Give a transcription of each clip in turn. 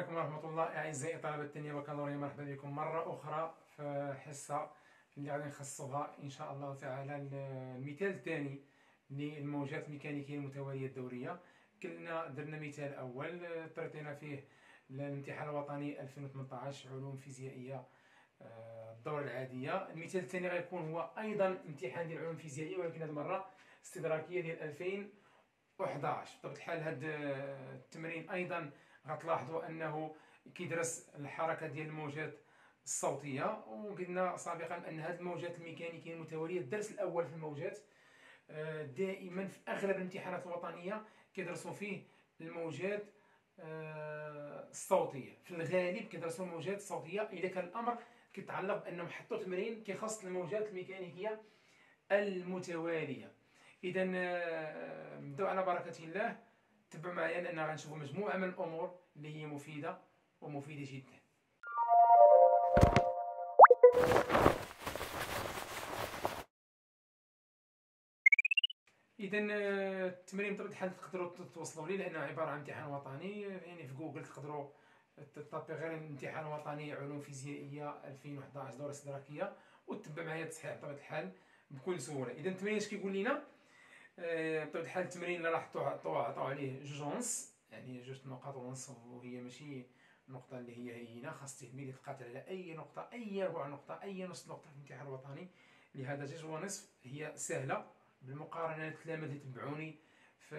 عليكم ورحمة الله أعزائي طلبة الثانية بكالوريا، مرحبا بكم مرة أخرى في حصة اللي غادي نخصصها إن شاء الله تعالى المثال الثاني للموجات الميكانيكية المتوالية الدورية. درنا مثال أول طريقنا فيه الامتحان الوطني 2018 علوم فيزيائية الدورة العادية. المثال الثاني غيكون هو أيضا امتحان ديال العلوم الفيزيائية، ولكن هذه المرة استدراكية ديال 2011. بطبيعة الحال هذا التمرين أيضا غتلاحظوا انه كيدرس الحركه ديال الموجات الصوتيه، وقلنا سابقا ان هذه الموجات الميكانيكيه المتواليه الدرس الاول في الموجات دائما في اغلب الامتحانات الوطنيه كيدرسوا فيه الموجات الصوتيه. في الغالب كيدرسوا الموجات الصوتيه اذا كان الامر كيتعلق بانهم حطوا تمرين كيخص الموجات الميكانيكيه المتواليه. اذا نبداو على بركه الله. تبعوا معايا لان غنشوفوا مجموعه من الامور اللي هي مفيده جدا. اذا التمرين بطبيعه الحال تقدروا توصلوا ليه لانه عباره عن امتحان وطني، يعني في جوجل تقدروا تطبقوا غير الامتحان الوطني علوم فيزيائيه 2011 دوره استدراكيه وتتبع معايا التصحيح بطبيعه الحال بكل سهوله. اذا التمرين اش كيقول لنا؟ بطبيعه الحال التمرين اللي راح عطوا عليه جوج ونص، يعني 2.5 نقاط، وهي ماشي النقطه اللي هي هينه، خاص التلميذ يتقاتل على اي نقطه، اي ربع نقطه، اي نص نقطه في الامتحان الوطني. لهذا 2.5 هي سهله بالمقارنه للتلاميذ اللي تبعوني في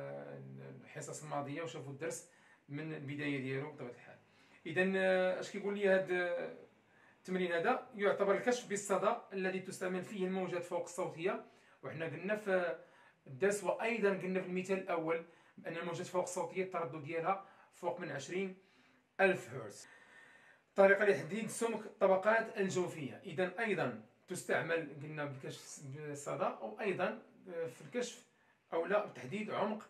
الحصص الماضيه وشافوا الدرس من البدايه ديالو بطبيعه الحال. اذا اش كيقول لي هذا التمرين؟ هذا يعتبر الكشف بالصدى الذي تستعمل فيه الموجات فوق الصوتيه. وحنا قلنا في الدرس وايضا قلنا في المثال الاول بان الموجات فوق الصوتيه التردد ديالها فوق من 20,000 هرتز. طريقه لتحديد سمك الطبقات الجوفيه، اذا ايضا تستعمل قلنا بالكشف بالصدى، او ايضا في الكشف او لا بتحديد عمق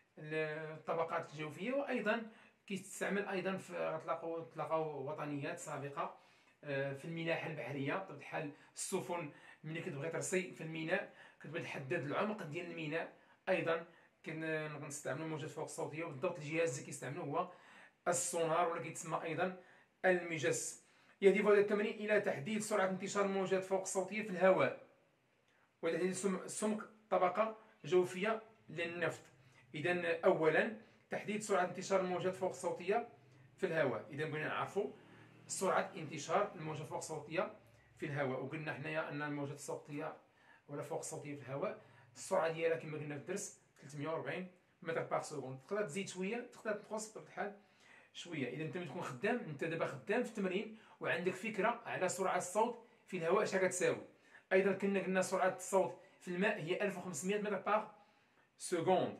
الطبقات الجوفيه، وايضا كيستعمل ايضا في تلاقاو وطنيات سابقه في الملاحه البحريه. بطبيعه الحال السفن ملي كتبغي ترسي في الميناء كتبغي تحدد العمق ديال الميناء، ايضا كنستعملوا الموجات فوق الصوتيه، وبالضبط الجهاز اللي كيستعملوه هو السونار ولا كيتسمى ايضا المجس. يهدف هذا التمرين الى تحديد سرعه انتشار الموجات فوق الصوتيه في الهواء وتحديد سمك طبقه جوفيه للنفط. اذا اولا تحديد سرعه انتشار الموجات فوق الصوتيه في الهواء. اذا بغينا نعرفوا سرعه انتشار الموجات فوق الصوتيه في الهواء، وقلنا حنايا ان الموجات الصوتيه ولا فوق الصوتيه في الهواء السرعه ديالها كما قلنا في الدرس 340 متر باغ سكوند. تقدر تزيد شويه، تقدر تنقص بطبيعه الحال شويه. اذا انت تكون خدام، انت دابا خدام في التمرين وعندك فكره على سرعه الصوت في الهواء اش كتساوي. ايضا قلنا سرعه الصوت في الماء هي 1500 متر باغ سكوند.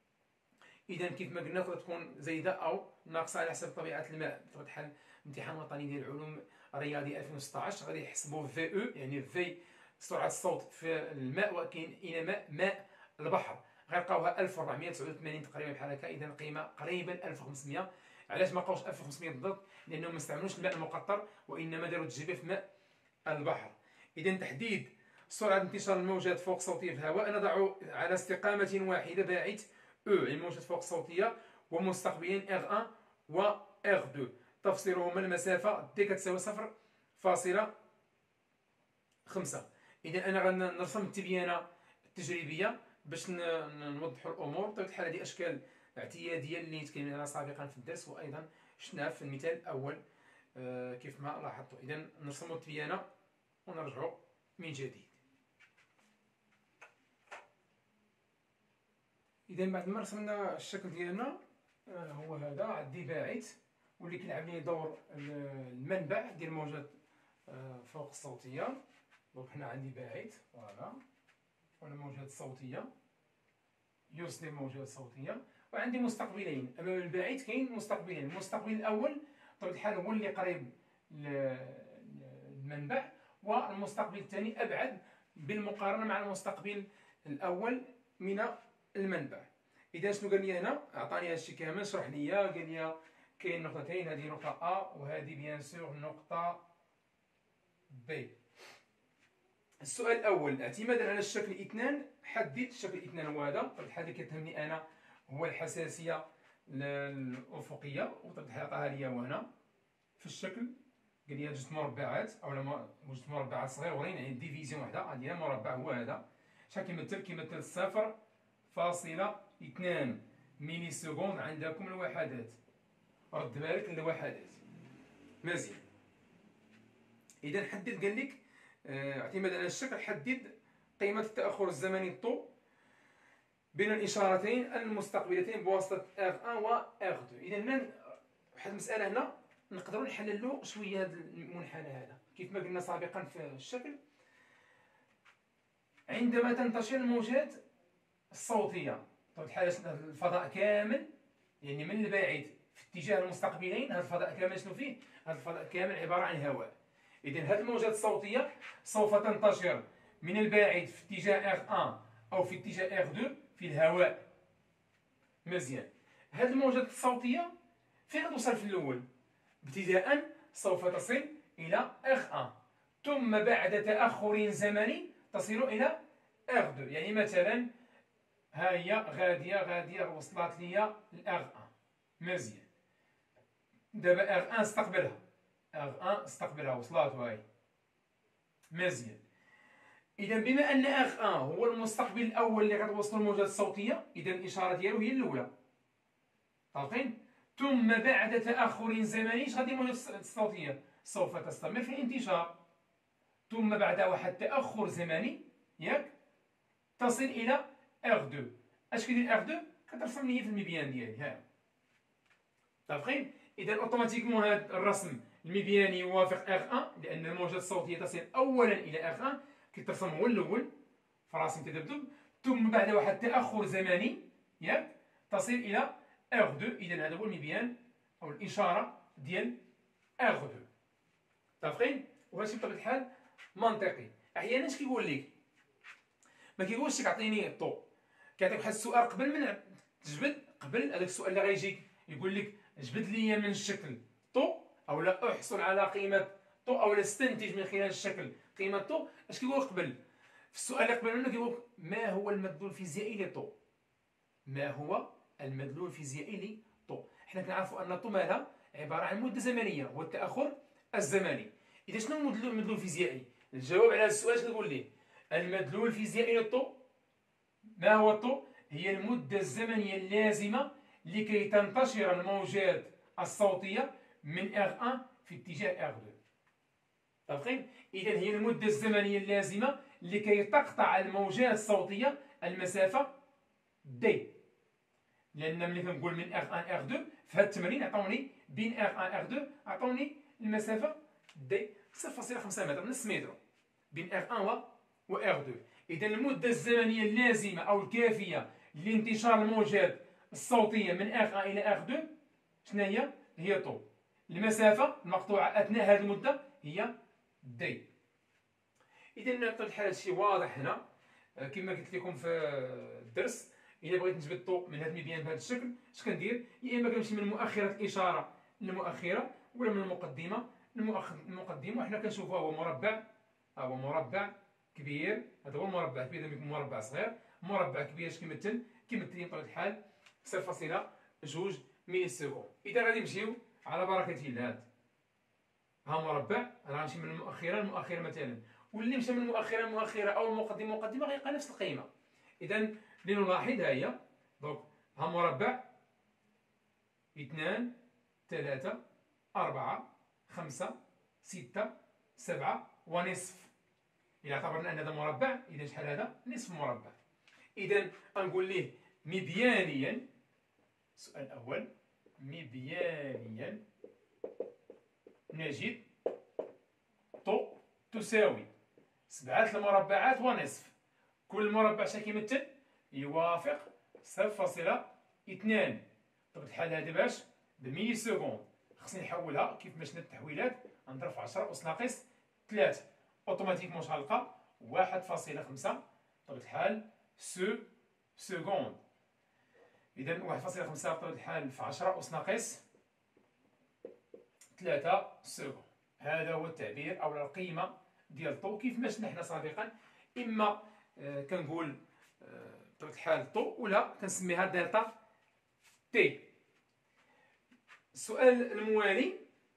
اذا كيف ما قلنا تقدر تكون زايده او ناقصه على حسب طبيعه الماء. بطبيعه الحال الامتحان الوطني ديال العلوم الرياضي 2016 غادي يحسبوا في او، يعني في سرعه الصوت في الماء، وكاين ماء البحر غيلقاوها 1489 تقريبا بحال هكا. اذا قيمه قريبه ل 1500. علاش ما لقاوش 1500 بالضبط؟ لانهم ما استعملوش الماء المقطر وانما داروا التجربه في ماء البحر. اذا تحديد سرعه انتشار الموجات فوق الصوتيه في الهواء نضع على استقامه واحده باعث او، يعني الموجات فوق الصوتيه ومستقبلين R1 و R2 تفصيلهما المسافه دي كتساوي 0.5. اذا انا غنرسم التبيانه التجريبيه باش نوضحوا الامور. بطبيعه الحال هذه اشكال اعتياديه اللي تكلمنا عنها سابقا في الدرس وايضا شفناها في المثال الاول كيف ما لاحظتوا. اذا نرسموا التبيانه ونرجعوا من جديد. اذا بعد ما رسمنا الشكل ديالنا هو هذا، عندي باعث واللي كيلعب لي دور المنبع ديال الموجات فوق الصوتيه. دونك هنا عندي باعث فوالا ولا موجات صوتيه يرسل الموجات الصوتيه، وعندي مستقبلين. امام الباعث كاين مستقبلين، المستقبل الاول بطبيعه الحال هو اللي قريب للمنبع، والمستقبل الثاني ابعد بالمقارنه مع المستقبل الاول من المنبع. اذا شنو قال لي هنا؟ عطاني هادشي كامل، شرح لي قال لي كاين نقطتين، هذه نقطه ا وهذه بيان سور نقطه بي. السؤال الاول اعتمادا على الشكل 2 حدد الشكل 2 هو هذا. طبعا الحال اللي كتهمني انا هو الحساسيه الافقيه وطبيعه الحال عطاها ليا وهنا في الشكل قال لي جوج مربعات اولا جوج مربعات صغيورين، يعني ديفيزيون وحده. غادي مربع هو هذا شحال كيمثل؟ كيمثل 0.2 ميلي سكوند. عندكم الوحدات، رد بالك للوحدات مزيان. اذا حدد، قال لك اعتمادا على الشكل حدد قيمه التاخر الزمني الطو بين الاشارتين المستقبلتين بواسطه R1 و R2. اذا هنا واحد المساله هنا نقدروا نحللوا شويه هذا المنحنى هذا كيف ما قلنا سابقا في الشكل. عندما تنتشر الموجات الصوتيه بطبيعه الحال الفضاء كامل، يعني من البعيد في اتجاه المستقبلين، هذا الفضاء كامل شنو فيه؟ هذا الفضاء كامل عباره عن هواء. اذا هذه الموجات الصوتيه سوف تنتشر من البعيد في اتجاه R1 او في اتجاه R2 في الهواء. مزيان. هذه الموجات الصوتيه فين توصل في الاول؟ ابتداء سوف تصل الى R1 ثم بعد تاخر زمني تصل الى R2. يعني مثلا ها هي غاديه وصلت ليا ل R1. مزيان. دابا R1 استقبلها وصلت هاي. مزيان. اذا بما ان R1 هو المستقبل الاول اللي غتوصل الموجات الصوتيه، اذا الاشاره ديالو هي الاولى. طالقين؟ ثم بعد تاخر زمني اش غادي الموجات الصوتيه سوف تستمر في الانتشار، ثم بعد واحد تاخر زمني ياك تصل الى R2. اش كيدير R2؟ كترسم لي في المبيان ديالي ها. متفقين؟ اذا اوتوماتيكمون هذا الرسم المبياني يوافق R1 لان الموجات الصوتيه تصل اولا الى R1، كيترسم هو الاول في رسم تذبذب، ثم بعد واحد تاخر زمني ياك تصل الى R2. اذا هذا هو المبيان او الاشاره ديال R2. متفقين؟ وهادشي بطبيعه الحال منطقي. احيانا اش كيقول لك؟ ما كيقولش لك عطيني الضوء، كيعطيك واحد السؤال قبل من تجبد، قبل هذاك السؤال اللي غيجيك يقول لك جبد لي من الشكل ضوء او لا احصل على قيمه ضوء او لا استنتج من خلال الشكل قيمه ضوء. اش كيقول قبل؟ في السؤال اللي قبل منه كيقول ما هو المدلول الفيزيائي للضوء؟ ما هو المدلول الفيزيائي للضوء؟ حنا كنعرفوا ان الضوء مالها عباره عن مده زمنيه، هو التاخر الزمني. اذا شنو المدلول الفيزيائي؟ الجواب على هذا السؤال شنو تقول لي؟ المدلول الفيزيائي للضوء ما هو الضوء؟ هي المده الزمنيه اللازمه لكي تنتشر الموجات الصوتيه من R1 في اتجاه R2. متفقين؟ اذا هي المده الزمنيه اللازمه لكي تقطع الموجات الصوتيه المسافه d. لان ملي كنقول من R1 R2 في هذا التمرين عطاوني بين R1 R2 عطاوني المسافه d 0.5 متر، نص متر بين R1 و R2. اذا المده الزمنيه اللازمه او الكافيه لانتشار الموجات الصوتيه من R1 الى R2 شنو هي؟ هي طو. المسافه المقطوعه اثناء هذه المده هي d. اذا بطبيعه الحال هادشي واضح هنا. كما قلت لكم في الدرس، الا بغيت نجبد الضوء من هذا المبيان بهذا الشكل اش كندير؟ يا اما كنمشي من مؤخره الاشاره للمؤخره ولا من المقدمه للمقدمه. وحنا كنشوفوه هو مربع، هو مربع كبير، هذا هو المربع كبير، لما يكون مربع صغير. مربع كبير اش كيمثل؟ كيمثل بطبيعه الحال 0.2 ميلي سكوند. اذا غادي نمشيو على بركه الله، ها مربع راه غنمشي من المؤخره للمؤخره مثلا، واللي مشى من المؤخره للمؤخره او المقدمه للمقدمه غيلقى نفس القيمه. اذا لنلاحظ ها هي دونك ها مربع 2 3 4 5 6 7 ونصف. إذا اعتبرنا أن هذا مربع إذا شحال هذا؟ نصف مربع. إذا غنقول ليه مبيانيا، السؤال الأول مبيانيا نجد ضوء تساوي 7 المربعات ونصف. كل مربع شحال كيمثل؟ يوافق 0.2. بطبيعة الحال هذا باش بميلي سكوند خصني نحولها كيف ما شفنا التحويلات، نضرب في 10 أس ناقص 3 اوتوماتيكمون شحال غنلقى؟ 1.5 بطبيعة الحال سكوند. إذا 1.5 بطبيعة الحال في 10 أس ناقص 3 سكوند. هذا هو التعبير أو القيمة ديال الضوء كيف ما شفنا حنا سابقا. إما كنقول بطبيعة الحال الضوء ولا كنسميها دلتا تي. السؤال الموالي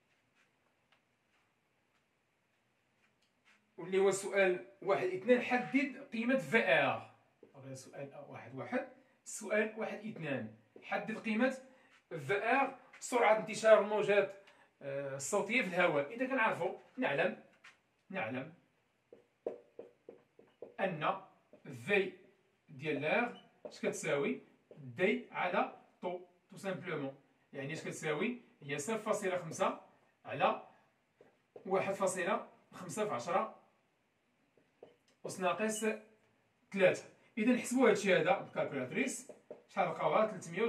واللي هو السؤال 1-2، حدد قيمة VR. هذا سؤال 1-1. السؤال 1-2، حدد قيمة VR، سرعة انتشار الموجات الصوتية في الهواء. إذا كنعرفوا نعلم أن في ديال لار اش كتساوي دي على طو سامبلومون. يعني اش كتساوي؟ هي 0.5 على 1.5 في 10 أس ناقص 3. إذا نحسبوا هادشي هذا بالكالكولاتريس، شحال لقاوها؟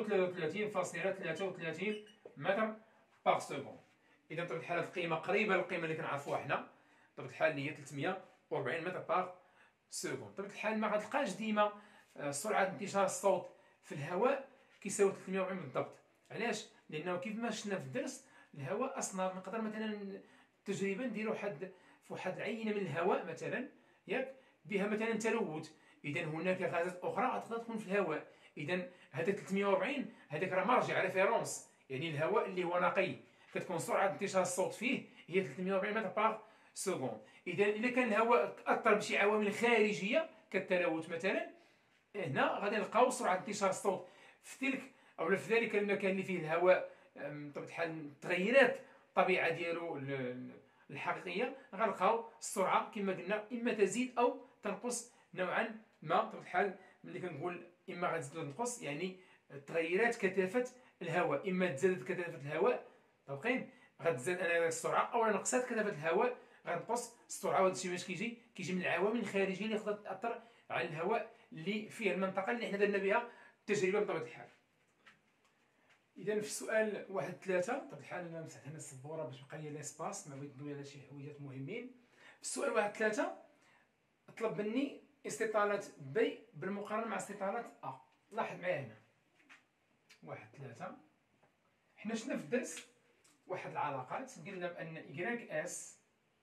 333.33 متر باغ سكوند. إذا بطبيعة الحال هاد القيمة قريبة للقيمة اللي كنعرفوها حنا، بطبيعة الحال اللي هي 340 متر باغ سكوند. بطبيعة الحال ما غتلقاش ديما سرعة انتشار الصوت في الهواء كيساوي 340 بالضبط. علاش؟ لأنه كيف ما شفنا في الدرس، الهواء أصلا نقدر مثلا تجربة نديرو في واحد العينة من الهواء مثلا، ياك، بها مثلا تلوث. إذا هناك غازات أخرى تقدر تكون في الهواء. إذا هذاك 340 هذاك راه مرجع ريفيرونس، يعني الهواء اللي هو نقي كتكون سرعة انتشار الصوت فيه هي 340 متر باغ سكوند. إذا إلا كان الهواء تأثر بشي عوامل خارجية كالتلوث مثلا، هنا غادي نلقاو سرعة انتشار الصوت في تلك أو في ذلك المكان اللي فيه الهواء بطبيعة الحال تغيرات الطبيعة ديالو الحقيقية، غنلقاو السرعة كما قلنا إما تزيد أو تنقص نوعا ما. بطبيعة الحال ملي كنقول إما غتزيد ولا تنقص، يعني تغيرات كثافة الهواء، إما تزادت كثافة الهواء طابقين غتزاد أنا السرعة، أو نقصات كثافة الهواء غتنقص السرعة. وهذا الشيء باش كيجي من العوامل الخارجية اللي تقدر تأثر على الهواء اللي فيه المنطقة اللي حنا درنا بها التجربة بطبيعة الحال. إذا في السؤال 1-3 بطبيعة الحال أنا مسحت هنا السبورة باش بقى لي ليسباس، ما بغيت ندوي على شي حويجات مهمين. في السؤال 1-3 طلب مني استطالة بي بالمقارنة مع استطالة أ. لاحظ معايا هنا 1-3 حنا شفنا في الدرس واحد العلاقات، قلنا بأن إكراك اس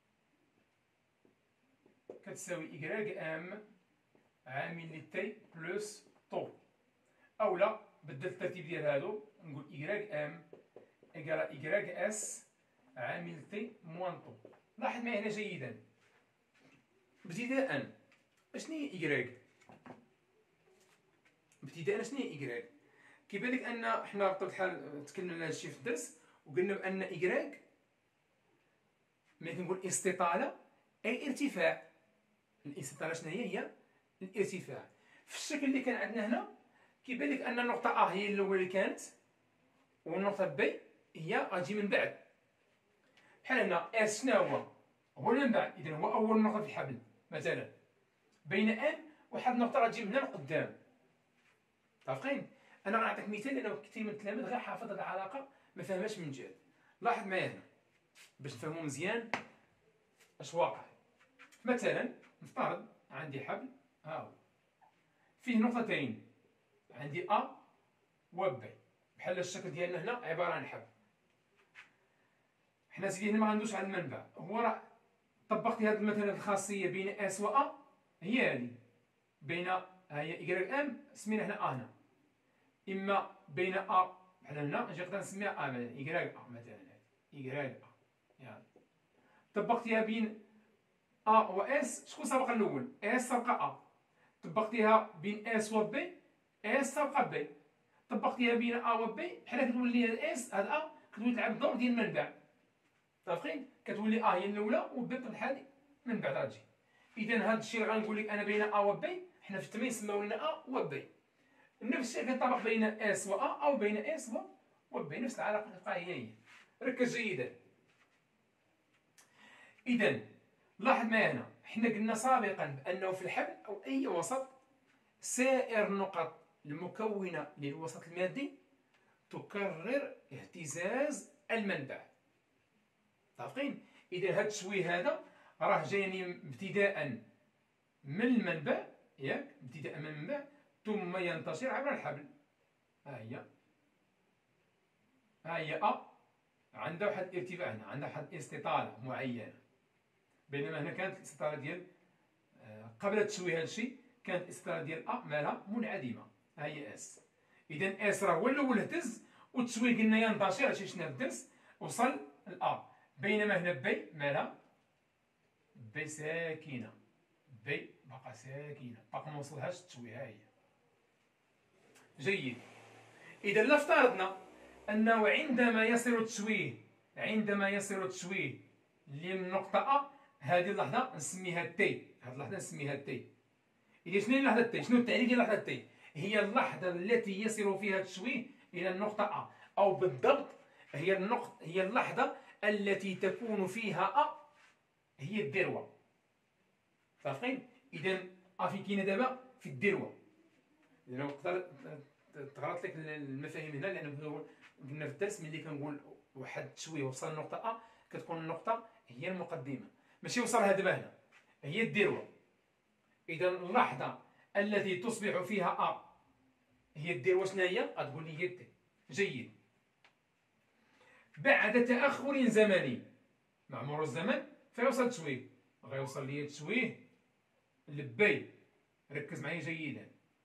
كتساوي إكراك ام عامل لتي بلس طو، أولا بدلت الترتيب ديال هادو نقول إكراك ام إيكالا إكراك اس عامل تي موان طو. لاحظ معايا هنا جيدا ابتداء اشنو هي إكراك؟ ابتداء اشنو هي إكراك؟ كيبان لك أن حنا بطبيعة الحال تكلمنا على هادشي في الدرس وقلنا بأن إكراك ملي كنقول استطالة أي ارتفاع. الاستطالة شنو هي الارتفاع. في الشكل اللي كان عندنا هنا كيبان لك أن النقطة أ هي الأولى اللي كانت، والنقطة بي هي غتجي من بعد. بحال هنا اس شنو هو من بعد، إذا هو أول نقطة في الحبل مثلا. بين ام واحد النقطة غتجي من هنا لقدام. متفقين؟ أنا غنعطيك مثال لأنه كثير من التلاميذ غير حافظ هذه العلاقة ما فهمهاش من جهة. لاحظ معايا هنا باش نفهمو مزيان اش واقع. مثلا نفترض عندي حبل ها هو فيه نقطتين، عندي أ و ب، بحال الشكل ديالنا هنا عبارة عن حبل. حنا سيدي هنا ما غندوش على المنبع، هو راه طبقت هذه مثلا الخاصية بين اس و أ هي هذه، بين ها هي إكراك ام سمينا هنا أ هنا، إما بين أ بحال هنا نجي نقدر نسميها أ مثلا إكراك أ مثلا إكراك أ يعني. طبقتيها بين أ و إس، شكون سبق الأول؟ إس سبق أ. طبقتيها بين إس و بي، إس سبق بي. طبقتيها بين أ و بي بحال كتولي هاد إس هاد أ كتولي تلعب الدور ديال المنبع. متفقين؟ كتولي أ هي الأولى و بي بطبيعة الحال من بعد غتجي. إذا هاد الشيء اللي غنقول لك أنا بين أ و بي، حنا في التمرين سماو لنا أ و بي. نفس الشيء كينطبق بين إس و أ أو بين إس و بي، نفس العلاقة كتبقى هي. ركز جيدا. إذا لاحظ معايا هنا حنا قلنا سابقا بأنه في الحبل أو أي وسط سائر النقط المكونة للوسط المادي تكرر اهتزاز المنبع. متفقين؟ إذا هذا التشويه هذا راه جايني ابتداء من المنبع، ياك، ابتداء من المنبع ثم ينتشر عبر الحبل. ها هي أ عندها واحد الارتفاع هنا، عندها واحد الاستطالة معينة، بينما هنا كانت الاستطالة ديال قبل تشويه هذا الشيء كانت الاستطالة ديال أ مالها منعدمة. ها هي اس. إذا اس راه هو الأول اهتز والتسويه قلنا ينتشر هادشي شفنا في الدرس وصل لأ، بينما هنا بي مالها بي ساكنة، بي باقا ساكنة باقا موصلهاش التسويه. ها هي جيد. إذا لا افترضنا أنه عندما يصل التسويه للنقطة أ، هذه اللحظة نسميها تي، هذه اللحظة نسميها تي. إذا شنو هي اللحظة تي؟ شنو التعريف ديال اللحظة تي؟ هي اللحظة التي يصل فيها التسويه إلى النقطة أ، أو بالضبط هي اللحظة التي تكون فيها أ هي الذروة. متفقين؟ إذا أ في كاينة دابا في الذروة. إذا تغلط لك المفاهيم هنا، لأن قلنا في الدرس ملي كنقول واحد التسويه وصل لنقطة أ كتكون النقطة هي المقدمة، ماشي وصلها دابا هنا، هي الذروة. إذا اللحظة التي تصبح فيها أ هي الذروة شنو هي؟ غتقول لي هي تي. جيد. بعد تأخر زمني، مع مرور الزمن فيوصل التسويه، غيوصل لي التسويه لبي. ركز معايا جيدا.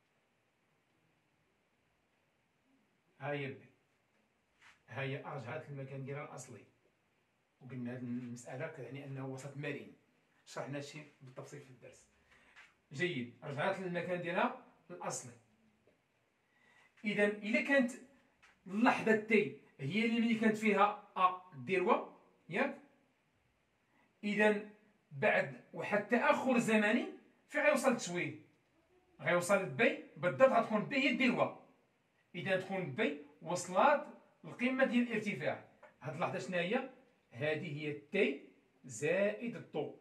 ها هي بي، ها هي رجعت للمكان ديالها الأصلي، وقلنا هذه المسألة يعني أنه وسط مرن، شرحنا هادشي بالتفصيل في الدرس. جيد. رجعت للمكان ديالها الأصلي. إذا إلا كانت اللحظة تي هي اللي ملي كانت فيها أ الذروة، ياك؟ إذا بعد واحد تأخر زمني فين غيوصل التسويه؟ غيوصل لبي، بالضبط غتكون بي هي الذروة. إذا تكون بي وصلات القمة ديال الارتفاع. هاد اللحظة شنو هي؟ هذه هي تي زائد الطو.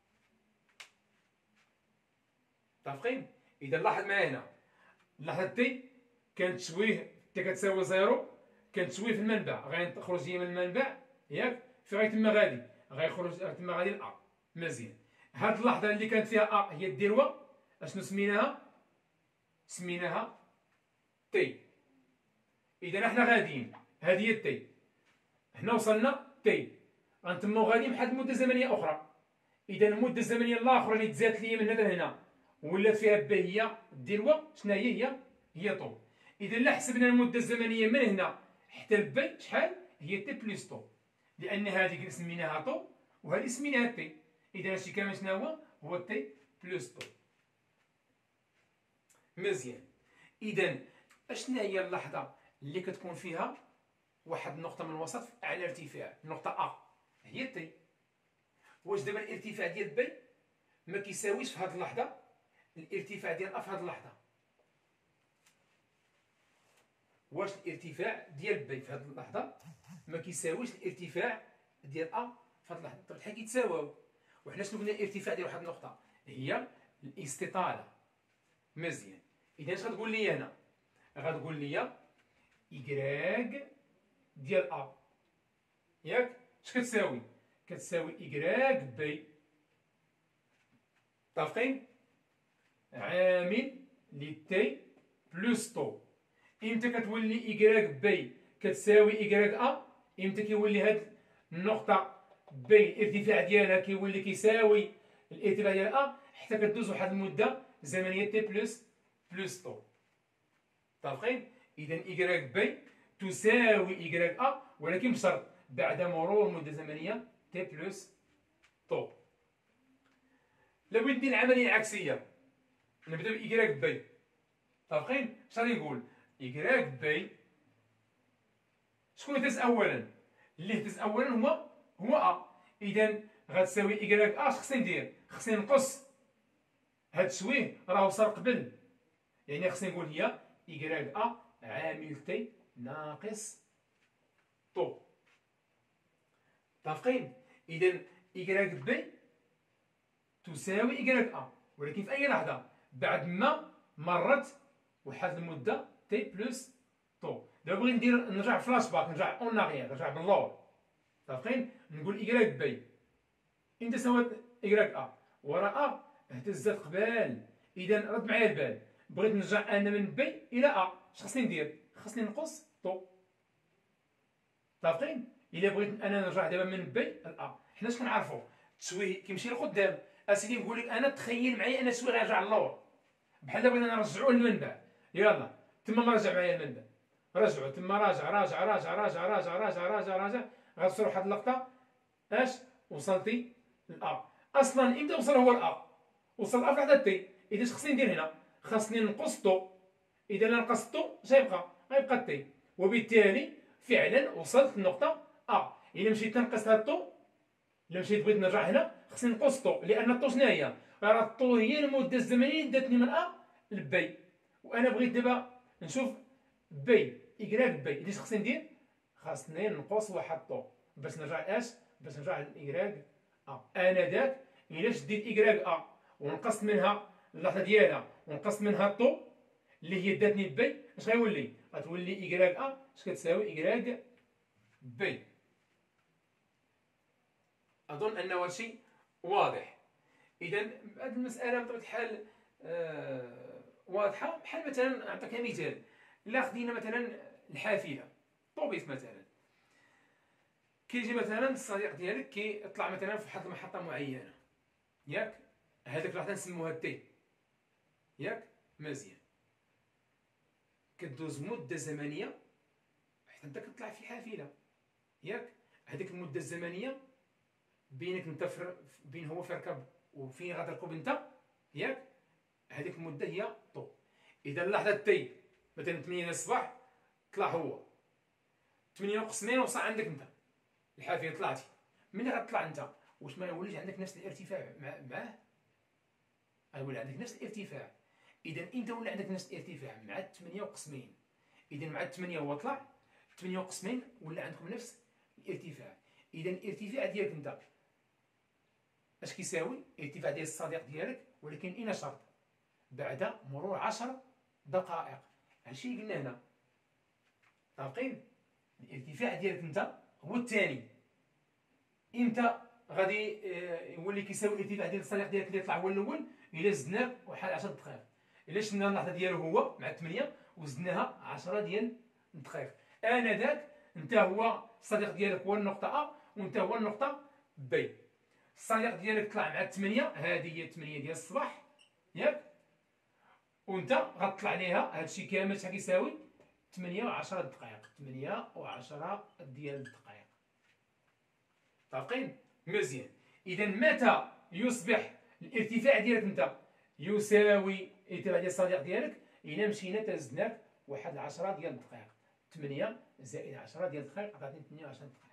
متفقين؟ إذا لاحظ معايا هنا، اللحظة تي كانت تسويه تي كتساوي زيرو، كانت تسويه في المنبع، غيخرج هي من المنبع، ياك؟ فين غيتما غادي؟ غيخرج تما غادي لأ. مزيان. هاد اللحظة اللي كانت فيها أ هي الذروة، اشنو سميناها؟ سميناها تي. إذا حنا غاديين، هذه هي تي، حنا وصلنا تي، غنتمو غاديين بواحد المدة زمنية أخرى. إذا المدة الزمنية الأخرى اللي تزادت لي من هنا لهنا ولات فيها ب هي الذروة، شنو هي طو. إذا لا حسبنا المدة الزمنية من هنا حتى لبي شحال؟ هي تي بلس طو، لأن هذه سميناها طو وهذه سميناها تي. إذا هادشي كامل شنو هو تي بلس طو. مزيان. إذا أشنا هي اللحظة اللي كتكون فيها واحد النقطة من الوسط في أعلى ارتفاع، نقطة أ هي تي. واش دابا الارتفاع ديال بي ما كيساويش في هذه اللحظة الارتفاع ديال أ في هذه اللحظة؟ واش الارتفاع ديال بي في هذه اللحظة ما كيساويش الارتفاع ديال أ في هذه اللحظة؟ طيب بحال كيتساواو. وحنا شنو قلنا الارتفاع ديال واحد النقطة؟ هي الاستطالة. مزيان. إذا اش غتقول لي هنا؟ غتقول لي إكراك ديال أ، ياك؟ اش كتساوي؟ كتساوي إكراك بي. متفقين؟ عامل لتي بلس طو. إمتى كتولي إكراك بي كتساوي إكراك أ؟ إمتى كيولي هاد النقطة بي الارتفاع ديالها كيولي كيساوي الارتفاع ديال أ؟ حتى كدوز واحد المدة زمنية تي بلس طو. متفقين؟ إذا إكراك بي تساوي إكراك أ، ولكن بشرط بعد مرور مدة زمنية تي بلس طو. لو بغيت ندير العملية العكسية نبداو بإكراك بي. متفقين؟ اش غادي نقول؟ إكراك بي شكون اللي هتز أولا؟ اللي هتز أولا هو أ. إذا غتساوي إكراك أ. اش خصني ندير؟ خصني نقص هاد التسويه راه وصل قبل، يعني خصني نقول هي إكراك أ عامل تي ناقص طو. متفقين؟ إذا إكراك بي تساوي إكراك أ، ولكن في أي لحظة؟ بعد ما مرت واحد المدة تي بلس طو. دابا بغيت نرجع فلاش باك، نرجع اون اغيير، نرجع باللور. متفقين؟ نقول إكراك بي إمتى ساوات إكراك أ؟ ورا أ اهتزت قبال. إذا رد معايا البال، بغيت نرجع أنا من بي إلى أ، اش خصني ندير؟ خصني نقص طو. متفقين؟ إلا بغيت أنا نرجع دابا من بي لأ، حنا اش كنعرفو؟ التسويه كيمشي لقدام. اسيدي نقول لك أنا تخيل معايا أن التسويه غيرجع للور، بحال بغينا نرجعوه للمنبع. يلا تما ما رجع معايا المنبع، رجعوا تما، راجع راجع راجع راجع راجع راجع راجع راجع، غتوصل لواحد اللقطة اش وصلتي لأ. أصلا إمتى وصل هو لأ؟ وصل لأ في لحظة تي. إذا اش خصني ندير هنا؟ خاصني نقص طو. إذا أنا نقصت طو اش غيبقى؟ غيبقى تي، وبالتالي فعلا وصلت للنقطة أ. إلا مشيت نقص هاد الطو، إلا مشيت بغيت نرجع هنا خصني نقص طو، لأن الطو شناهي؟ راه الطو هي المدة الزمنية اللي داتني من أ لبي، وأنا بغيت دابا نشوف بي إكراك بي. إذا اش خصني ندير؟ خاصني نقص واحد طو باش نرجع اش؟ باش نرجع لإكراك أ. آنذاك إلا شديت إكراك أ ونقصت منها اللحظة ديالها ونقصت منها طو اللي هي داتني بي، اش غيولي؟ غتولي إكراك أ اش كتساوي؟ إكراك بي. أظن أن هادشي واضح. إذا هذه المسألة بطبيعة الحال واضحة. بحال مثلا نعطيك مثال، إلا خدينا مثلا الحافلة طوبيس مثلا، كيجي مثلا الصديق ديالك كيطلع مثلا في واحد المحطة معينة، ياك؟ هذيك اللحظة نسموها تي، ياك؟ مزيان. كدوز مدة زمنية حتى انت كتطلع في الحافلة، ياك؟ هذيك المدة الزمنية بينك انت بين هو في ركب وفين غتركب انت، ياك؟ هذيك المدة هي طو. إذا اللحظة تي مثلا 8 الصباح طلع هو، 8 قسمين وصل عندك انت الحافلة، طلعتي. ملي غتطلع انت واش ما يوليش عندك نفس الارتفاع معاه؟ غيولي عندك نفس الارتفاع. إذا أنت ولا عندك نفس الارتفاع مع 8 قسمين. إذا مع 8 هو طلع 8 قسمين ولا عندكم نفس الارتفاع. إذا الارتفاع ديالك انت اش كيساوي؟ الارتفاع ديال الصديق ديالك، ولكن إلى شرط بعد مرور 10 دقائق. هادشي اللي قلنا هنا، متفقين؟ الارتفاع ديالك انت هو الثاني. امتى غادي يولي كيساوي الارتفاع ديال الصديق ديالك اللي طلع هو الاول؟ الا زدناه واحد 10 دقائق. الا شفنا اللحظه ديالو هو مع 8 وزدناها 10 ديال الدقائق، انذاك انت هو الصديق ديالك هو النقطه ا وانت هو النقطه بي. الصديق ديالك طلع مع 8، هذه هي 8 ديال الصباح، ياك؟ وانت غتطلع ليها هادشي كامل شحال كيساوي؟ 8 و10 دقائق، 8 و10 ديال الدقائق. متفقين؟ مزيان. إذا متى يصبح الارتفاع ديالك أنت يساوي الارتفاع ديال الصديق ديالك؟ إلا مشينا تزدناك واحد 10 ديال الدقائق، 8 زائد 10 ديال الدقائق عطاتني 28 دقائق.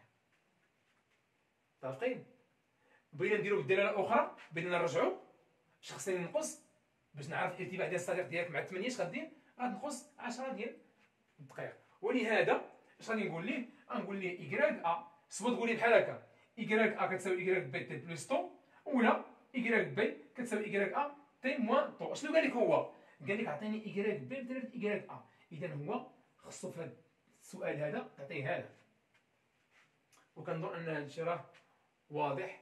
متفقين؟ بغينا نديرو بالدلالة الأخرى، بغينا نرجعو اش خصني ننقص باش نعرف الارتفاع ديال الصديق ديالك مع 8 اش غدير؟ غتنقص 10 ديال الدقائق. ولهذا اش غادي نقول ليه؟ غنقول ليه إكراك أ، صبر تقول لي بحال هكا، إكراك أ كتساوي إكراك بي تي بلس طو، ولا إكراك بي كتساوي إكراك أ تي موان طو. شنو قال لك هو؟ قال لك عطيني إكراك بي بدرجة إكراك أ. إذا هو خصو في هذا السؤال هذا تعطيه هذا. وكنظن أن هذا الشيء راه واضح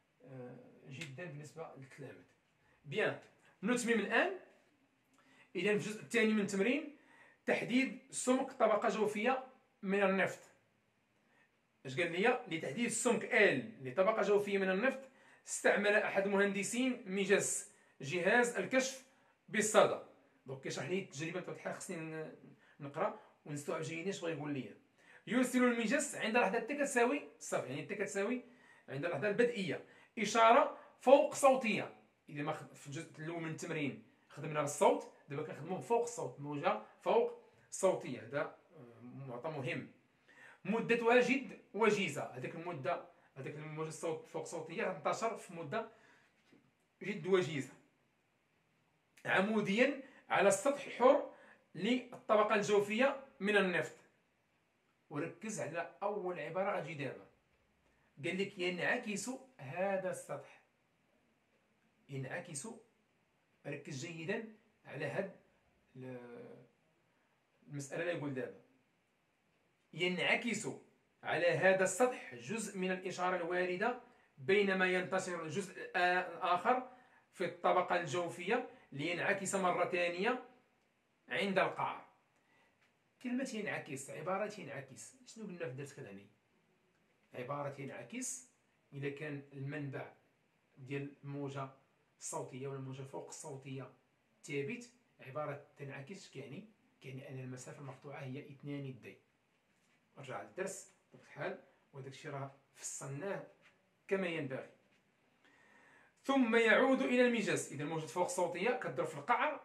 جدا بالنسبة للتلاميذ. بيان، نتمم الآن. إذا في الجزء الثاني من التمرين تحديد سمك طبقة جوفية من النفط. اش قال لي؟ لتحديد السمك ال لطبقة جوفية من النفط استعمل أحد المهندسين مجس جهاز الكشف بالصدى. دونك كيشرح لي التجربة بطبيعة الحال، خصني نقرا ونستوعب جيدا اش بغا يقول لي. يرسل المجس عند لحظة ت كتساوي صفر، يعني ت كتساوي عند اللحظة البدئية إشارة فوق صوتية. إذا ما في الجزء الأول من التمرين خدمنا بالصوت، دابا كنخدمو فوق الصوت، موجة فوق صوتية. هذا معطى مهم. مدتها جد وجيزة. هذيك المدة، هذيك الموجة الصوت فوق صوتية غتنتشر في مدة جد وجيزة. عموديا على السطح الحر للطبقة الجوفية من النفط. وركز على أول عبارة غتجي دابا، قال لك ينعكس هذا السطح. ينعكس، ركز جيدا على هاد المسألة اللي يقول دابا. ينعكس على هذا السطح جزء من الإشارة الواردة، بينما ينتشر الجزء الآخر في الطبقة الجوفية لينعكس مرة ثانية عند القعر. كلمة ينعكس، عبارة ينعكس، شنو قلنا في الدرس كلامي؟ عبارة ينعكس إذا كان المنبع ديال الموجة الصوتية ولا الموجة فوق الصوتية ثابت، عبارة تنعكس كيعني يعني أن المسافة المقطوعة هي 2 د. رجع للدرس بطبيعة الحال، وداك الشيء راه فصلناه كما ينبغي. ثم يعود إلى المجاز. إذا الموجة فوق الصوتية كتضرب في القعر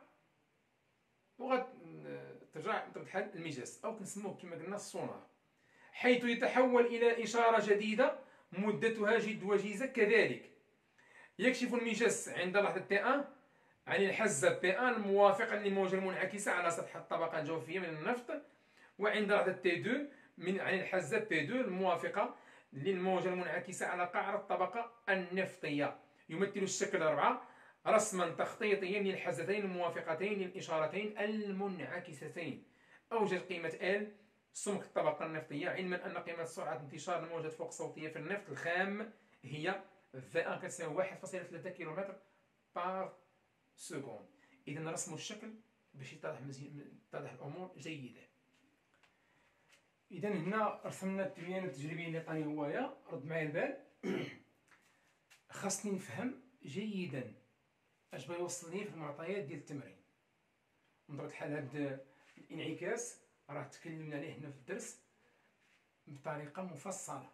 وغترجع بطبيعة الحال المجاز، أو كنسموه كما قلنا السونار، حيث يتحول إلى إشارة جديدة مدتها جد وجيزة. كذلك يكشف المجاز عند لحظة T1 عن الحزة P1 الموافقة للموجة المنعكسة على سطح الطبقة الجوفية من النفط، وعند لحظة T2 عن الحزة P2 الموافقة للموجة المنعكسة على قعر الطبقة النفطية. يمثل الشكل 4 رسما تخطيطيا للحزتين الموافقتين للإشارتين المنعكستين. أوجد قيمة L سمك الطبقة النفطية، علما أن قيمة سرعة انتشار الموجة فوق الصوتية في النفط الخام هي V1 كتساوي 1.3 كيلومتر بار سكوند. إذا رسموا الشكل باش تتضح الأمور جيدا. إذا هنا رسمنا التبيان التجريبي اللي عطاني هوايا. رد معايا البال. خاصني نفهم جيدا اش بغا يوصلني في المعطيات ديال التمرين. من طبيعة الحال هاد الانعكاس راه تكلمنا عليه هنا في الدرس بطريقة مفصلة.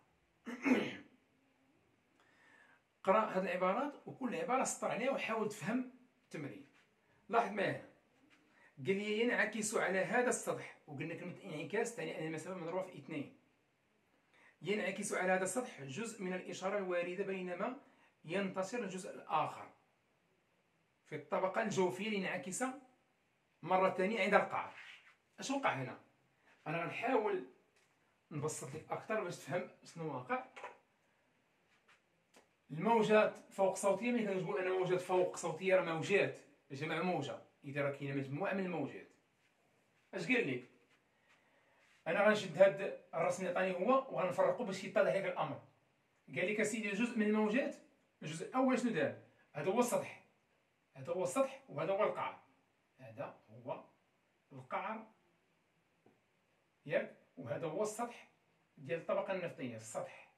قرأ هاد العبارات وكل عبارة سطر عليها وحاول تفهم التمرين. لاحظ معايا، قال لي ينعكس على هذا السطح، وقلنا كلمة انعكاس تعني أن المسافة مضروبة في 2. ينعكس على هذا السطح جزء من الإشارة الواردة، بينما ينتصر الجزء الآخر في الطبقة الجوفية لينعكس مرة ثانية عند القعر. اش وقع هنا؟ أنا غنحاول نبسط لك أكثر باش تفهم شنو واقع. الموجات فوق صوتية، ملي كنقول أنا موجات فوق صوتية راه موجات جمع موجة، إذا راه كاينة مجموعة من الموجات. اش قال لي؟ أنا غنشد هاد الرسم اللي عطاني هو وغنفرقو باش يتضح لك الأمر. قال لك أسيدي جزء من الموجات، الجزء الأول شنو دار؟ هذا هو السطح، هذا هو السطح وهذا هو القعر. هذا هو القعر ياك، وهذا هو السطح ديال الطبقة النفطية، السطح.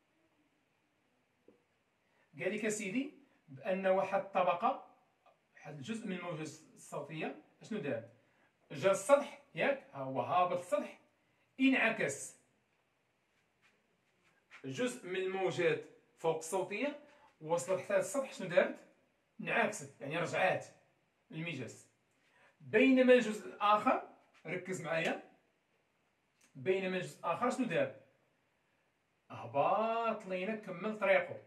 قال لك أسيدي بأن واحد الطبقة، واحد الجزء من الموجة الصوتية شنو دار؟ جا السطح ياك، ها هو هابط السطح، انعكس جزء من الموجات فوق الصوتية وصلت حتى السطح، شنو دارت؟ انعكست، يعني رجعات للمجاز. بينما الجزء الآخر، ركز معايا، بينما الجزء الآخر شنو دار؟ هبط لينا كمل طريقه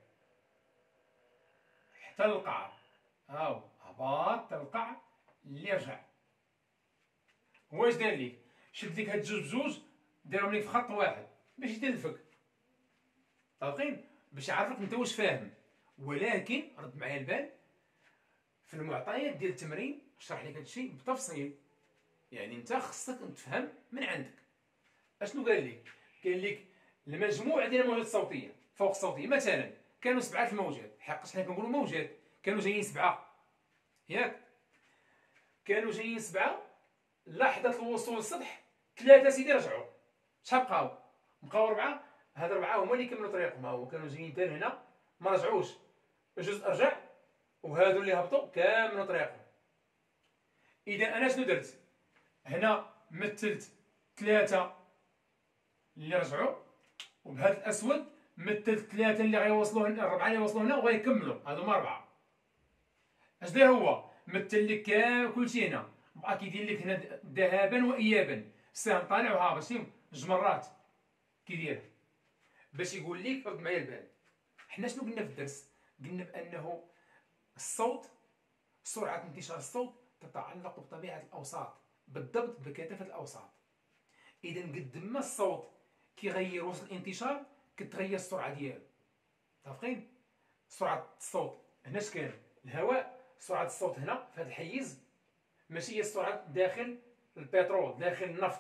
حتى القعر، هاو هبط حتى القعر اللي رجع. هو اش دار ليك؟ شد ليك هاد الجوج بجوج دارهم ليك في خط واحد باش يدلفك، طابقين باش يعرفك انت واش فاهم. ولكن رد معايا البال، في المعطيات ديال التمرين شرح لك هادشي بتفصيل، يعني انت خصك تفهم من عندك. اشنو قال لك؟ قال لك المجموع ديال الموجات الصوتيه فوق الصوتيه، مثلا كانوا 7 الموجات، حقاش حنا كنقولوا موجات، كانوا جايين 7 ياك، كانوا جايين 7 لحظه الوصول للسطح 3 سيدي رجعوا، شحال بقاو 4. هاد 4 هما اللي كملوا طريقهم، هو كانوا جايين حتى هنا ما رجعوش، الجزء رجع، وهادو اللي هبطوا كاملوا طريقهم. اذا انا شنو درت؟ هنا مثلت 3 اللي رجعوا، وبهذا الاسود مثلت 3 اللي غيوصلوا هنا، 4 اللي يوصلوا هنا وغيكملوا، هادو 4. اش دار هو؟ مثل لك كلشي هنا، بقى كيدير لك هنا ذهابا وايابا، السهم طالع وهابط، شي جوج مرات كيدير باش يقول لك. رد معايا البال، حنا شنو قلنا في الدرس؟ قلنا بانه الصوت، سرعه انتشار الصوت تتعلق بطبيعه الاوساط، بالضبط بكثافه الاوساط. اذا قد ما الصوت كيغير وسط الانتشار كتغير السرعه ديالو، متفقين؟ سرعه الصوت هنا اش كان؟ الهواء، سرعه الصوت هنا في هذا الحيز ماشي هي السرعه داخل البترول، داخل النفط،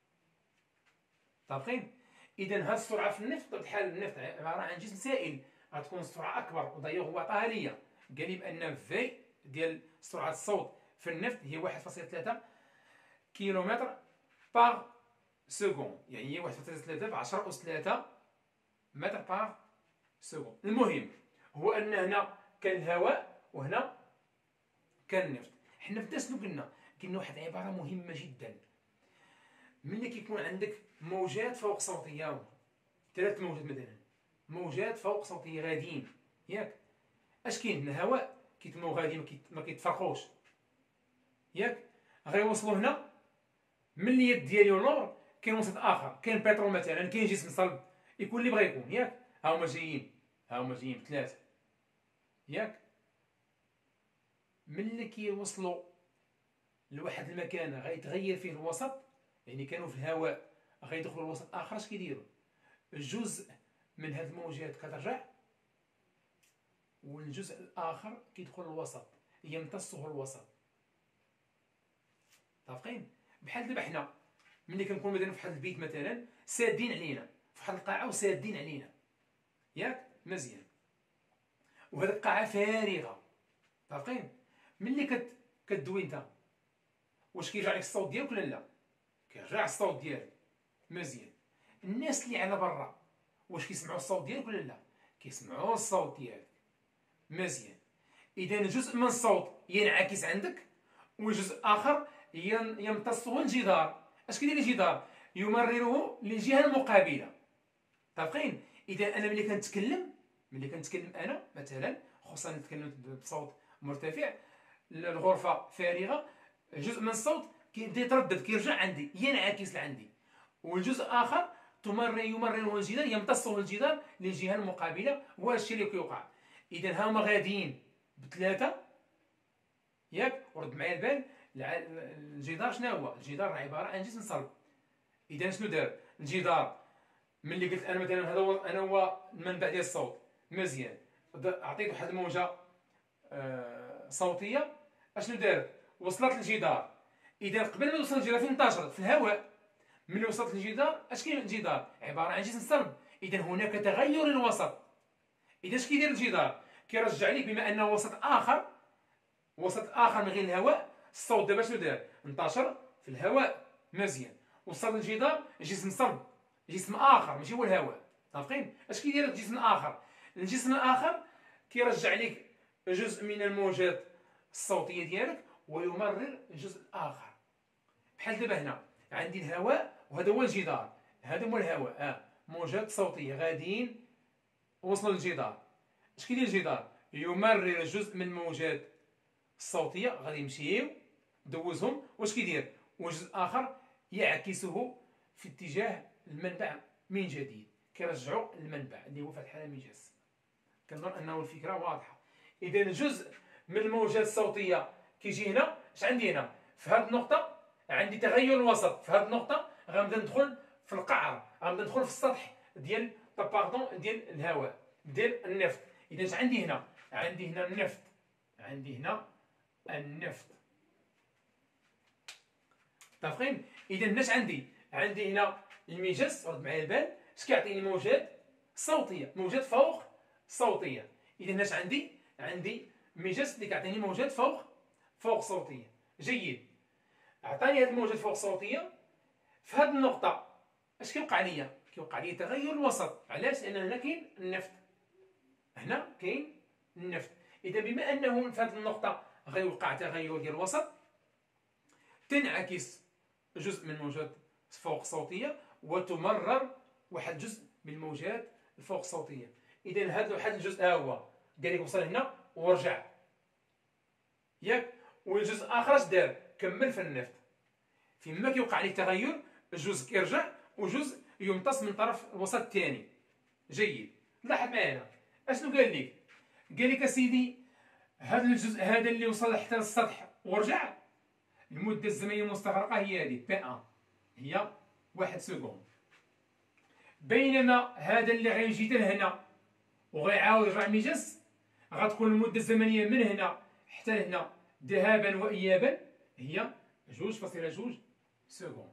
متفقين؟ اذا هذه السرعه في النفط بحال النفط عباره عن جسم سائل، غتكون السرعه اكبر، ودايوغ هو عطاها ليا، قال لي بان في ديال سرعه الصوت في النفط هي 1.3 كيلومتر باغ سكوند، يعني هي 1.3 في 10 أس 3 متر باغ سكوند. المهم هو ان هنا كان الهواء وهنا كان النفط. حنا في الدرس شنو قلنا؟ كاين واحد العباره مهمه جدا. ملي كيكون عندك موجات فوق صوتيه، 3 موجات مثلا، موجات فوق صوتيه غاديين، ياك اش كاين؟ الهواء كيتمو غادي ما كيتفرقوش، ياك غيوصلوا هنا من اليد ديالي ولور. كاين وسط اخر، كاين بترول مثلا، كاين جسم صلب، يكون اللي بغا يكون، ياك ها هما جايين، ها هما جايين بثلاثه، ياك ملي كيوصلوا لواحد المكان غيتغير فيه الوسط، يعني كانوا في الهواء غيدخلوا لوسط اخر، اش كيديروا؟ جزء من هاد الموجات كترجع، والجزء الاخر كيدخل للوسط، يمتصه الوسط. متفقين؟ بحال دابا حنا ملي كنكون مثلا في واحد البيت مثلا سادين علينا في واحد القاعه وسادين علينا، ياك مزيان، وهاد القاعه فارغه، متفقين؟ ملي كدوي انت، واش كيرجع لك الصوت ديالك ولا لا؟ كيرجع الصوت ديالك، مزيان. الناس اللي على برا واش كيسمعوا الصوت ديالك ولا لا؟ كيسمعوا الصوت ديالك، مزيان. اذا جزء من الصوت ينعكس عندك، وجزء اخر يمتصه الجدار. اش كيدير الجدار؟ يمرره للجهه المقابله، متفقين؟ اذا انا ملي كنتكلم انا مثلا، خصوصا نتكلم بصوت مرتفع، الغرفه فارغه، جزء من الصوت كيبدا يتردد، كيرجع عندي، ينعكس لعندي، والجزء اخر يمرره الجدار، يمتصه الجدار للجهه المقابله. وهذا الشيء اللي كيوقع. اذا هما غاديين بثلاثه، ياك ورد معايا البال. الجدار شنو هو؟ الجدار عباره عن جسم صلب. اذا شنو دار الجدار؟ ملي قلت انا مثلا هذا هو المنبع ديال الصوت، مزيان، عطيت واحد الموجه صوتيه، اشنو دار؟ وصلت للجدار. اذا قبل ما توصل للجدار فين انتشرت؟ في الهواء. ملي وصلت للجدار، اش كاين الجدار؟ عباره عن جسم صلب. اذا هناك تغير للوسط. اذا اش كيدير الجدار؟ كيرجع لك، بما انه وسط اخر من غير الهواء، الصوت دابا شنو دار؟ انتشر في الهواء، مزيان، وصل للجدار، جسم صلب، جسم اخر ماشي هو الهواء، متفقين؟ اش كيدير الجسم الاخر؟ الجسم الاخر كيرجع لك جزء من الموجات الصوتيه ديالك ويمرر الجزء الاخر. بحال دابا هنا عندي الهواء وهذا هو الجدار، هذا هو الهواء، موجات صوتيه غاديين وصلوا للجدار. اش كيدير الجدار؟ يمرر جزء من الموجات الصوتيه، غادي يمشيو دوزهم، واش كيدير؟ وجزء اخر يعكسه في اتجاه المنبع من جديد، كيرجعوا المنبع اللي هو في الحاله ميجاز. كنظن انه الفكره واضحه. اذا جزء من الموجات الصوتيه كيجي هنا، اش عندي هنا؟ في هذه النقطه عندي تغير الوسط، في هذه النقطه غنبدا ندخل في القعر، غنبدا ندخل في السطح ديال ديال الهواء، ديال النفط. اذا اش عندي هنا؟ عندي هنا النفط، عندي هنا النفط، متفقين؟ اذا اش عندي؟ عندي هنا الميجاز، رد معايا البال، اش كيعطيني؟ موجات صوتيه، موجات فوق صوتيه. اذا اش عندي؟ عندي ميجاز اللي كيعطيني موجات فوق صوتيه. جيد، عطاني هاد الموجات فوق صوتيه. في هاد النقطه اش كيوقع ليا؟ كيوقع ليا تغير الوسط. علاش؟ لان هنا كاين النفط، هنا كاين النفط. اذا بما انه في هاد النقطه غيوقع تغير ديال الوسط، تنعكس جزء من الموجات فوق صوتيه وتمرر واحد جزء من الموجات الفوق صوتيه. اذا هذا واحد الجزء ها هو قال لك وصل هنا ورجع، ياك، والجزء الاخر اش دار؟ كمل في النفط. فيما كيوقع لك تغير، جزء كيرجع وجزء يمتص من طرف الوسط الثاني. جيد، لاحظ معايا اشنو قال لك؟ قال لك اسيدي هذا الجزء هذا اللي وصل حتى للسطح ورجع، المده الزمنيه المستغرقه هي هذه بي ان، هي 1 سكوند. بينما هذا اللي غيجي حتى لهنا وغيعاود يرجع ميجاز، غتكون المده الزمنيه من هنا حتى لهنا ذهابا وايابا هي 2.2 سكوند.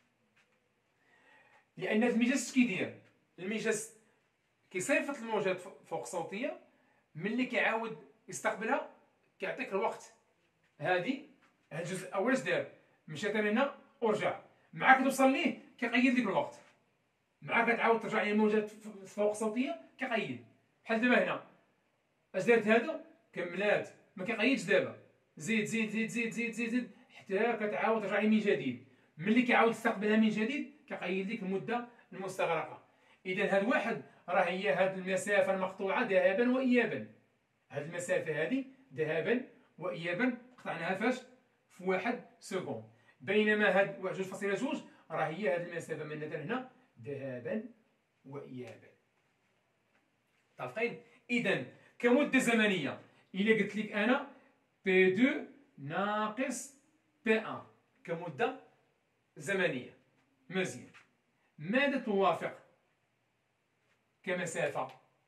لان الميجاز كيدير؟ الميجاز كيصيفط الموجات فوق صوتيه، ملي كيعاود يستقبلها كيعطيك الوقت. هذا الجزء الاول اش دار؟ مشى حتى هنا ورجع، معاك توصل ليه كيقيد لك الوقت، معاك تعاود ترجع ليه الموجات فوق صوتيه كيقيد. بحال دابا هنا اش دارت؟ هادو كملات، ما كيقيدش دابا، زيد زيد زيد زيد زيد زيد زيد حتى كتعاود ترجع لي من جديد. ملي كيعاود يستقبلها من جديد كيقيد لك المده المستغرقه. اذا هاد واحد راه هي هاد المسافه المقطوعه ذهابا وايابا. هاد المسافه هذه ذهابا وايابا قطعناها فاش؟ في 1 سكوند. بينما هاد 2.2 راه هي هاد المسافه من هنا لهنا ذهابا وايابا. متفقين؟ اذا كمده زمنيه الا قلت لك انا بي 2 ناقص بي 1 كمده زمنيه، مزيان. ماذا توافق كمسافه؟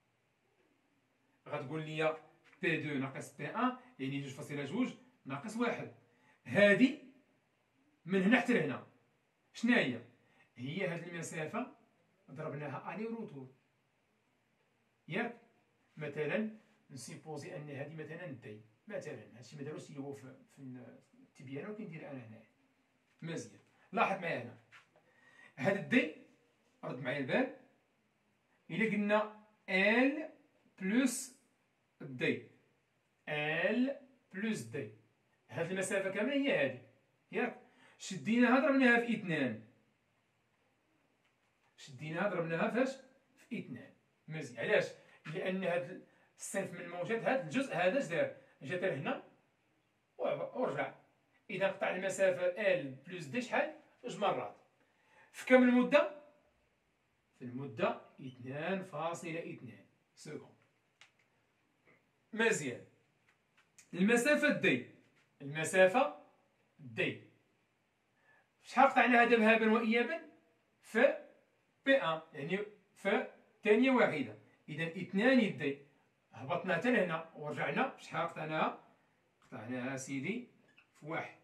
غتقول لي بي 2 ناقص بي 1 يعني 2.2 ناقص 1. هذه من هنا حتى لهنا شنو هي؟ هي هذه المسافه ضربناها الي روتور، ياك؟ مثلا نسيبوزي ان هذه مثلا دي، مثلا هادشي ما داروش هو في التبيان ولكن ندير انا هنايا. مزيان، لاحظ معايا هنا هاد الدي، رد معايا البال. الا قلنا ال بلس دي، ال بلس دي، هاد المسافه كامله هي هادي، ياك؟ شديناها ضربناها في 2، شديناها ضربناها فاش؟ في 2. مزيان، علاش؟ لان هاد الصنف من الموجات، هاد الجزء هذا اش دار؟ جات لهنا ورجع. اذا قطع المسافه ال بلس دي شحال؟ 2 مرات. في كم المده؟ في المده 2.2 سكوند. مزيان. المسافه دي، المسافه دي شحال قطعناها ذهابا وايابا؟ في بي 1 يعني في ثانيه واحده. اذا 2 دي هبطنا حتى لهنا ورجعنا، شحال قطعناها؟ قطعناها سيدي في 1.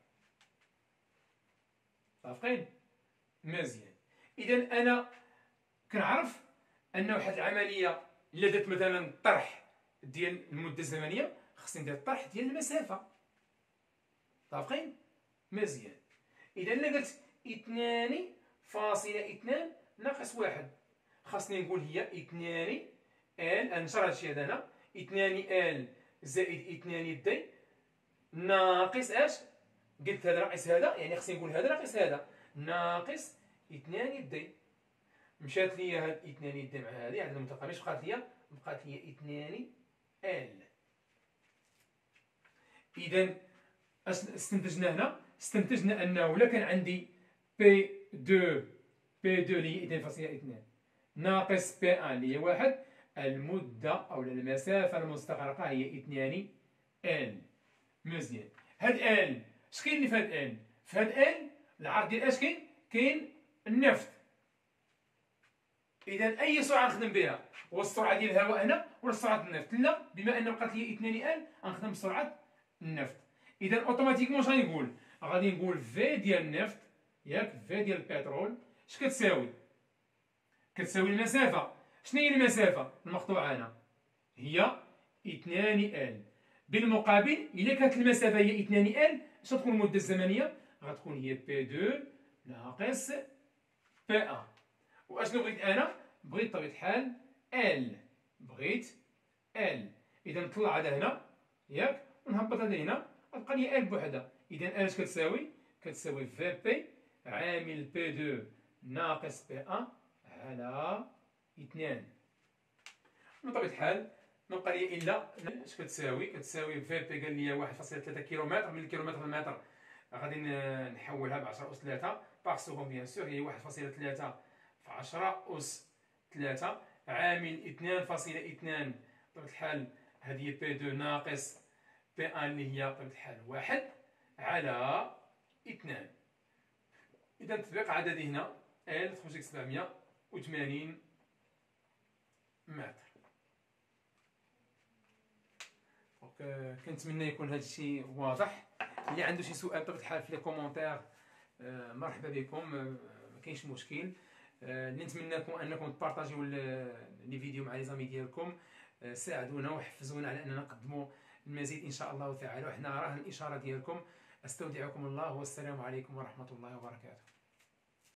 متفقين؟ مزيان. اذا انا كنعرف ان واحد العمليه الا درت مثلا الطرح ديال المده الزمنيه خصني ندير الطرح ديال المسافه. متفقين؟ مزيان. اذا الا قلت 2.2 ناقص 1 خاصني نقول هي 2 ال، نشر هادشي هذا هنا، 2 ال زائد 2 دي ناقص اش؟ قلت هذا ناقص هذا يعني خصني نقول هذا ناقص هذا، ناقص 2 دي. مشات لي هاد 2 دي مع هذه عند المتقابل، بقات لي؟ بقات لي 2 ال. اذا اش استنتجنا هنا؟ استنتجنا انه الا كان عندي بي 2 اللي هي 2.2 ناقص بي 1 اللي هي 1، المده او المسافه المستغرقه هي 2 ال. مزيان. هاد ال اش كاين اللي في هاد ال؟ في هاد ال العرض ديال اش كاين؟ كاين النفط. اذا اي سرعه نخدم بها، هو السرعه ديال الهواء هنا ولا سرعه النفط؟ لا، بما ان بقات لي 2 ال غنخدم بسرعه النفط. اذا اوتوماتيكمون اش غادي نقول؟ غادي نقول في ديال النفط، ياك؟ في ديال البترول اش كتساوي؟ كتساوي المسافه. شنو هي المسافه المقطوعه هنا؟ هي 2 ال. بالمقابل الا كانت المسافه هي 2 ال، اش غتكون المده الزمنيه؟ غتكون هي بي 2 ناقص بي 1. واشنو بغيت انا؟ بغيت بطبيعه الحال ال، بغيت ال. اذا نطلع هذا هنا، ياك؟ ونهبط هذا هنا، غتبقى لي ال بوحدها. اذا ال اش كتساوي؟ كتساوي في بي عامل بي 2 ناقص بي 1 على 2. بطبيعه الحال ما بقى لي الا اش كتساوي؟ كتساوي في بي قال لي 1.3 كيلومتر، من الكيلومتر للمتر غادي نحولها ب 10 أس 3 باغ سكوند بيان سور، هي 1.3 في 10 أس 3 عامل 2.2. بطبيعة الحال هذه بي 2 ناقص بي 1 اللي هي بطبيعة الحال 1 على 2. إذا التطبيق عددي هنا ال تخرج لك 780 متر. كنتمنى يكون هذا الشيء واضح. اللي عنده شي سؤال بطبيعة الحال في لي كومونتير مرحبا بكم، ما كاينش مشكل. اللي نتمنىكم انكم تبارطاجيو لي فيديو مع لي زامي ديالكم، ساعدونا وحفزونا على اننا نقدموا المزيد ان شاء الله تعالى، وحنا راه الاشاره ديالكم. استودعكم الله والسلام عليكم ورحمه الله وبركاته.